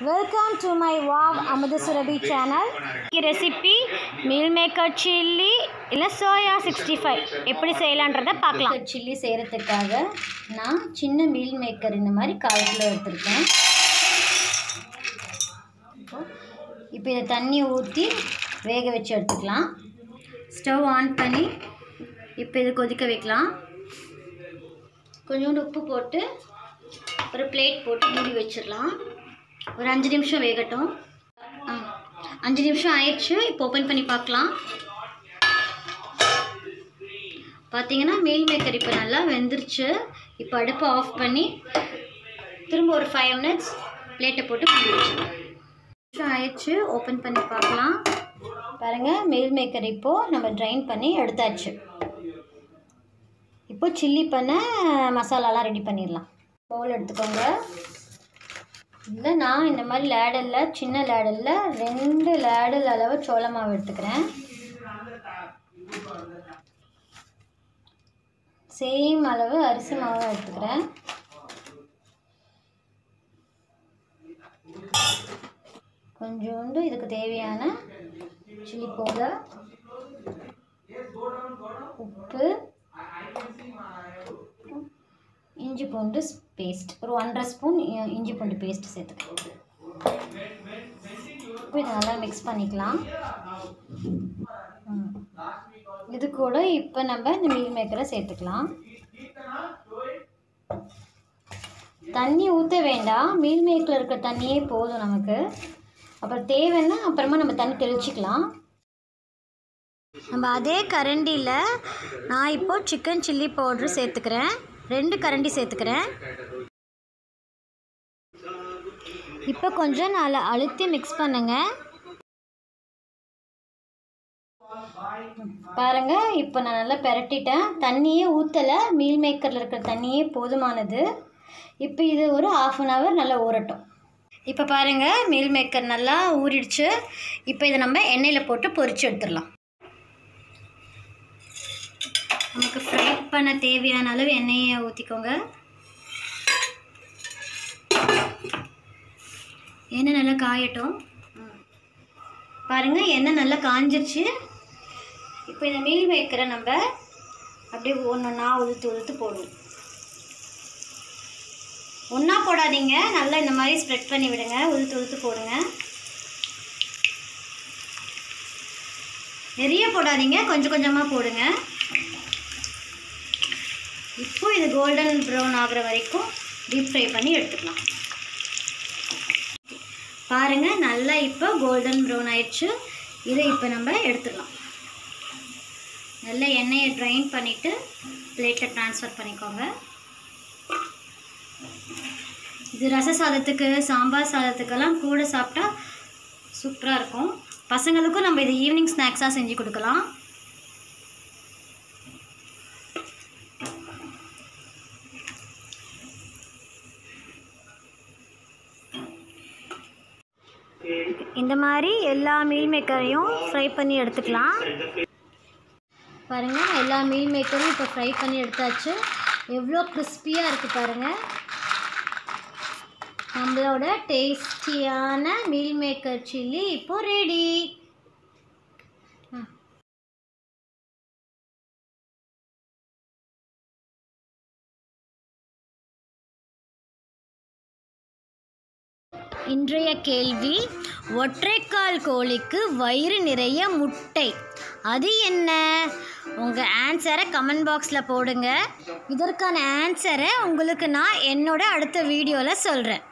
Welcome to my Wow Amudasurabhi channel. Recipe meal maker chilli இல்லை soya 65 எப்படி செய்யலான்றதை பார்க்கலாம். Chilli செய்கிறதுக்காக நான் சின்ன மீல் மேக்கர் இந்த மாதிரி 1/4 கிலோ எடுத்துருக்கேன். இப்போ இதை தண்ணி ஊற்றி வேக வச்சு எடுத்துக்கலாம். ஸ்டவ் ஆன் பண்ணி இப்போ இதை கொதிக்க வைக்கலாம். கொஞ்சோண்டு உப்பு போட்டு ஒரு பிளேட் போட்டு மூடி வச்சிடலாம். ஒரு 5 நிமிஷம் வேகட்டும். 5 நிமிஷம் ஆயிடுச்சு. இப்போ ஓப்பன் பண்ணி பார்க்கலாம். பார்த்தீங்கன்னா மீல் மேக்கர் இப்போ நல்லா வெந்துருச்சு. இப்போ அடுப்பை ஆஃப் பண்ணி திரும்ப ஒரு 5 மினிட்ஸ் பிளேட்டை போட்டு மூடி வச்சுக்கலாம். நிமிஷம் ஆயிடுச்சு. ஓப்பன் பண்ணி பார்க்கலாம். பாருங்கள், மீல் மேக்கர் இப்போது நம்ம ட்ரைன் பண்ணி எடுத்தாச்சு. இப்போ சில்லி பண்ண மசாலாலாம் ரெடி பண்ணிடலாம். பவுல் எடுத்துக்கோங்க. இல்லை, நான் இந்த மாதிரி லேடலில் சின்ன லேடலில் 2 லேடல் அளவு சோள மாவு எடுத்துக்கிறேன். சேம் அளவு அரிசி மாவு எடுத்துக்கிறேன். கொஞ்சோண்டு இதுக்கு தேவையான சில்லி பவுடர், உப்பு, இஞ்சி பூண்டு பேஸ்ட், ஒரு 1.5 ஸ்பூன் இஞ்சி பூண்டு பேஸ்ட் சேர்த்துக்கலாம். இப்போ இதை நல்லா மிக்ஸ் பண்ணிக்கலாம். இது கூட இப்போ நம்ம இந்த மீல் மேக்கரை சேர்த்துக்கலாம். தண்ணி ஊற்ற வேண்டாம், மீல் மேக்கரில் இருக்கிற தண்ணியே போதும் நமக்கு. அப்புறம் தேவைன்னா அப்புறமா நம்ம தண்ணி தெளிச்சிக்கலாம். நம்ம அதே கரண்டியில் நான் இப்போது சிக்கன் சில்லி பவுட்ரு சேர்த்துக்கிறேன். 2 கரண்டி சேர்த்துக்கிறேன். இப்போ கொஞ்சம் நல்லா அழுத்தி மிக்ஸ் பண்ணுங்க. பாருங்கள், இப்போ நான் நல்லா பெரட்டிட்டேன். தண்ணியே ஊற்றலை, மீல் மேக்கரில் இருக்கிற தண்ணியே போதுமானது. இப்போ இது ஒரு 1/2 hour நல்லா ஊறட்டும். இப்போ பாருங்கள், மீல் மேக்கர் நல்லா ஊறிடுச்சு. இப்போ இதை நம்ம எண்ணெயில் போட்டு பொரிச்சு எடுத்துடலாம். நமக்கு ஃப்ரை பண்ண தேவையான அளவு எண்ணெயை ஊற்றிக்கோங்க. எண்ணெய் நல்லா காயட்டும். பாருங்கள், எண்ணெய் நல்லா காஞ்சிருச்சு. இப்போ இந்த மீல் மேக்கரை நம்ம அப்படியே ஒன்றா உதுத்து போடுவோம். ஒன்றா போடாதீங்க, நல்லா இந்த மாதிரி ஸ்ப்ரெட் பண்ணி விடுங்க. உதுத்து போடுங்க. நிறைய போடாதீங்க, கொஞ்சம் கொஞ்சமாக போடுங்க. இப்போ இது கோல்டன் ப்ரௌன் ஆகிற வரைக்கும் டீப் ஃப்ரை பண்ணி எடுத்துக்கலாம். பாருங்கள், நல்லா இப்போ கோல்டன் ப்ரௌன் ஆயிடுச்சு. இதை இப்போ நம்ம எடுத்துடலாம். நல்லா எண்ணெயை ட்ரைன் பண்ணிவிட்டு பிளேட்டை ட்ரான்ஸ்ஃபர் பண்ணிக்கோங்க. இது ரச சாதத்துக்கு, சாம்பார் சாதத்துக்கெல்லாம் கூட சாப்பிட்டா சூப்பராக இருக்கும். பசங்களுக்கும் நம்ம இது ஈவினிங் ஸ்நாக்ஸாக செஞ்சு கொடுக்கலாம். இந்த மாதிரி எல்லா மீல் மேக்கரையும் ஃப்ரை பண்ணி எடுத்துக்கலாம். பாருங்கள், எல்லா மீல் மேக்கரும் இப்போ ஃப்ரை பண்ணி எடுத்தாச்சு. எவ்வளோ கிறிஸ்பியாக இருக்குது பாருங்கள். நம்மளோட டேஸ்டியான மீல் மேக்கர் சில்லி இப்போ ரெடி. இன்றைய கேள்வி, ஒற்றைக்கால் கோழிக்கு வயிறு நிறைய முட்டை, அது என்ன? உங்கள் ஆன்சரை கமெண்ட் பாக்ஸில் போடுங்க. இதற்கான ஆன்சரை உங்களுக்கு நான் என்னோட அடுத்த வீடியோவில் சொல்கிறேன்.